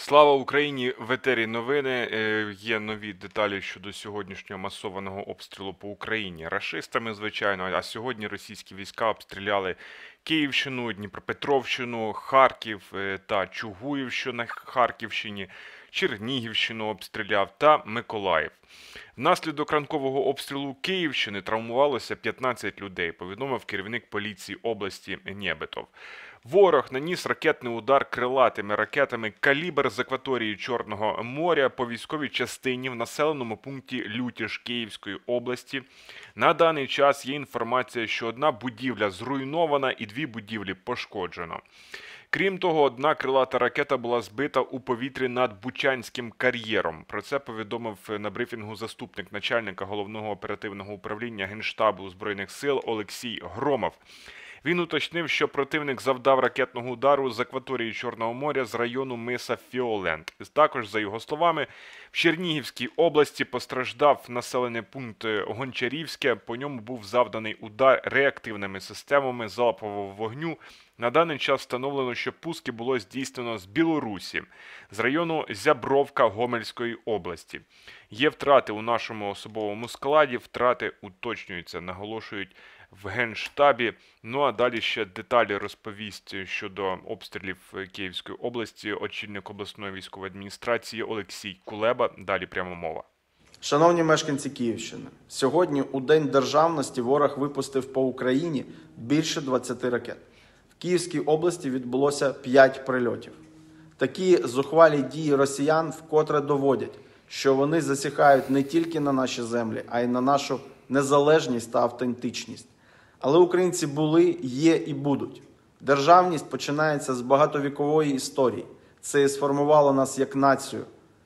Слава Україні! В етері новини. Є нові деталі щодо сьогоднішнього масованого обстрілу по Україні рашистами, звичайно. А сьогодні російські війська обстріляли Київщину, Дніпропетровщину, Харків та Чугуївщину на Харківщині, Чернігівщину обстріляв та Миколаїв. Внаслідок ранкового обстрілу Київщини травмувалося 15 людей, повідомив керівник поліції області Нєбетов. Ворог наніс ракетний удар крилатими ракетами «Калібр» з акваторії Чорного моря по військовій частині в населеному пункті Лютіж Київської області. На даний час є інформація, що одна будівля зруйнована і дві будівлі пошкоджено. Крім того, одна крилата ракета була збита у повітрі над Бучанським кар'єром. Про це повідомив на брифінгу заступник начальника Головного оперативного управління Генштабу Збройних сил Олексій Громов. Він уточнив, що противник завдав ракетного удару з акваторії Чорного моря з району миса Фіолент. Також, за його словами, в Чернігівській області постраждав населений пункт Гончарівське. По ньому був завданий удар реактивними системами залпового вогню. На даний час встановлено, що пуски було здійснено з Білорусі, з району Зябровка Гомельської області. Є втрати у нашому особовому складі, втрати уточнюються, наголошують в Генштабі. Ну а далі ще деталі розповість щодо обстрілів Київської області очільник обласної військової адміністрації Олексій Кулеба. Далі пряма мова. Шановні мешканці Київщини, сьогодні у День Державності ворог випустив по Україні більше 20 ракет. В Київській області відбулося 5 прильотів. Такі зухвалі дії росіян вкотре доводять, що вони засіхають не тільки на наші землі, а й на нашу незалежність та автентичність. Але українці були, є і будуть. Державність починається з багатовікової історії. Це і сформувало нас як націю.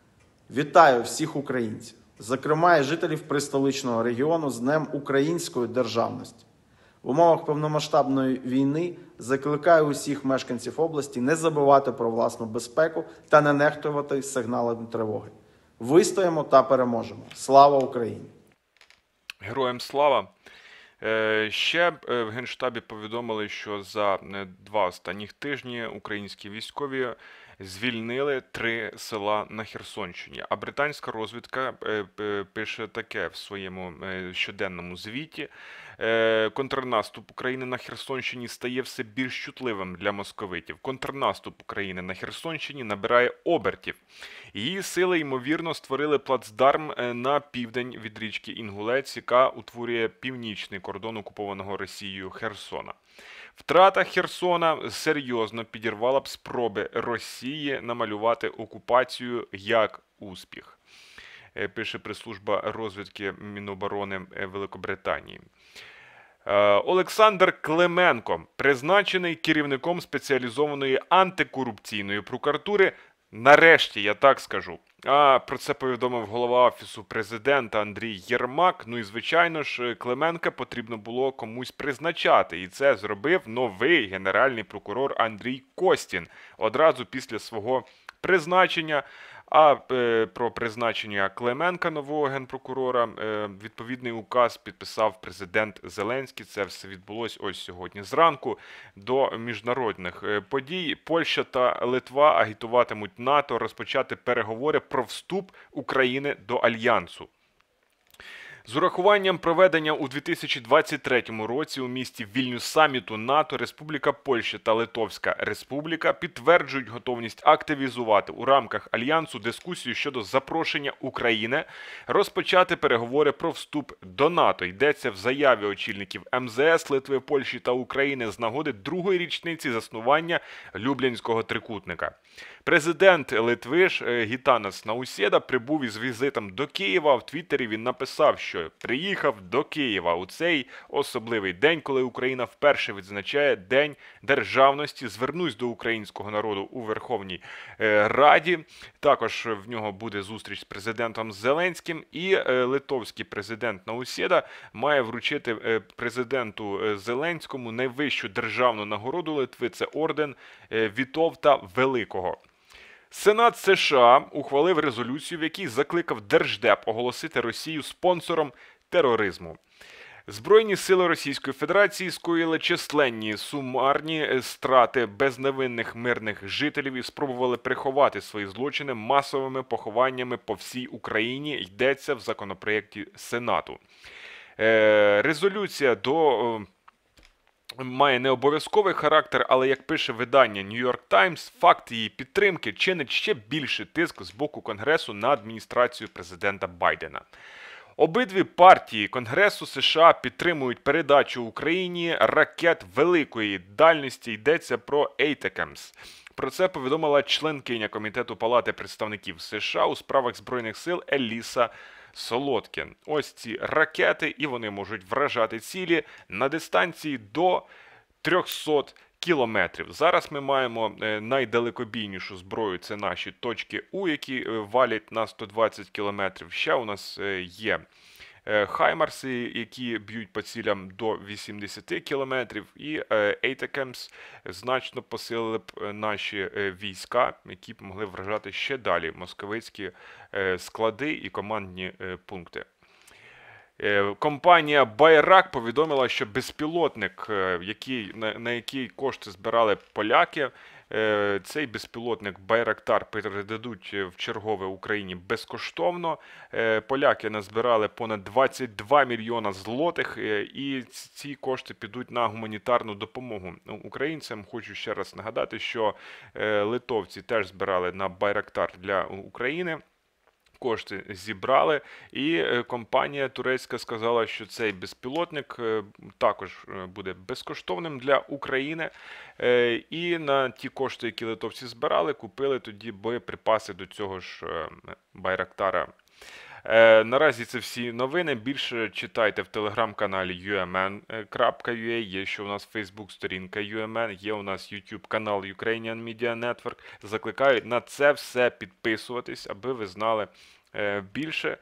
Вітаю всіх українців, зокрема і жителів пристоличного регіону з Днем української державності. В умовах повномасштабної війни закликаю усіх мешканців області не забувати про власну безпеку та не нехтувати сигналами тривоги. Вистоїмо та переможемо. Слава Україні! Героям слава! Ще в Генштабі повідомили, що за 2 останніх тижні українські військові звільнили 3 села на Херсонщині. А британська розвідка пише таке в своєму щоденному звіті. Контрнаступ України на Херсонщині стає все більш чутливим для московитів. Контрнаступ України на Херсонщині набирає обертів. Її сили, ймовірно, створили плацдарм на південь від річки Інгулець, яка утворює північний кордон окупованого Росією Херсона. Втрата Херсона серйозно підірвала б спроби Росії намалювати окупацію як успіх, пише прес-служба розвідки Міноборони Великобританії. Олександр Клименко призначений керівником спеціалізованої антикорупційної прокуратури. Нарешті, я так скажу. Про це повідомив голова Офісу президента Андрій Єрмак. Ну і, звичайно ж, Клименка потрібно було комусь призначати. І це зробив новий генеральний прокурор Андрій Костін одразу після свого призначення. А про призначення Клименка, нового генпрокурора, відповідний указ підписав президент Зеленський. Це все відбулось ось сьогодні зранку. До міжнародних подій Польща та Литва агітуватимуть НАТО розпочати переговори про вступ України до Альянсу. З урахуванням проведення у 2023 році у місті Вільнюс саміту НАТО, Республіка Польща та Литовська Республіка підтверджують готовність активізувати у рамках Альянсу дискусію щодо запрошення України розпочати переговори про вступ до НАТО. Йдеться в заяві очільників МЗС Литви, Польщі та України з нагоди другої річниці заснування Люблінського трикутника. Президент Литви Гітанас Наусєда прибув із візитом до Києва. В Твіттері він написав, що приїхав до Києва у цей особливий день, коли Україна вперше відзначає День державності. Звернусь до українського народу у Верховній Раді. Також в нього буде зустріч з президентом Зеленським. І литовський президент Наусєда має вручити президенту Зеленському найвищу державну нагороду Литви – це орден Вітовта Великого. Сенат США ухвалив резолюцію, в якій закликав Держдеп оголосити Росію спонсором тероризму. Збройні сили Російської Федерації скоїли численні сумарні страти безневинних мирних жителів і спробували приховати свої злочини масовими похованнями по всій Україні, йдеться в законопроєкті Сенату. Резолюція має не обов'язковий характер, але, як пише видання New York Times, факт її підтримки чинить ще більший тиск з боку Конгресу на адміністрацію президента Байдена. Обидві партії Конгресу США підтримують передачу Україні ракет великої дальності, йдеться про ATACMS. Про це повідомила членкиня Комітету Палати представників США у справах Збройних сил Еліса Солоткін. Ось ці ракети, і вони можуть вражати цілі на дистанції до 300 кілометрів. Зараз ми маємо найдалекобійнішу зброю, це наші точки У, які валять на 120 кілометрів. Ще у нас є Хаймарси, які б'ють по цілям до 80 кілометрів, і ATACMS значно посилили б наші війська, які б могли вражати ще далі московицькі склади і командні пункти. Компанія Байрак повідомила, що безпілотник, на який кошти збирали поляки, цей безпілотник Байрактар передадуть в чергове Україні безкоштовно. Поляки назбирали понад 22 мільйона злотих, і ці кошти підуть на гуманітарну допомогу українцям. Хочу ще раз нагадати, що литовці теж збирали на Байрактар для України. Кошти зібрали, і компанія турецька сказала, що цей безпілотник також буде безкоштовним для України. І на ті кошти, які литовці збирали, купили тоді боєприпаси до цього ж Байрактара. Наразі це всі новини. Більше читайте в телеграм-каналі umn.ua, є ще у нас фейсбук-сторінка UMN, є у нас YouTube канал Ukrainian Media Network. Закликаю на це все підписуватись, аби ви знали більше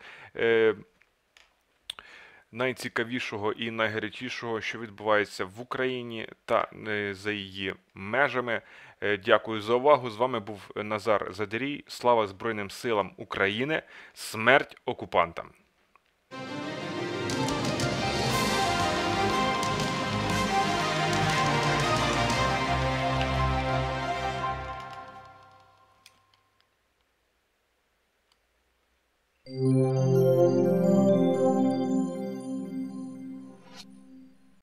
найцікавішого і найгарячішого, що відбувається в Україні та за її межами. Дякую за увагу. З вами був Назар Задерій. Слава Збройним силам України. Смерть окупантам!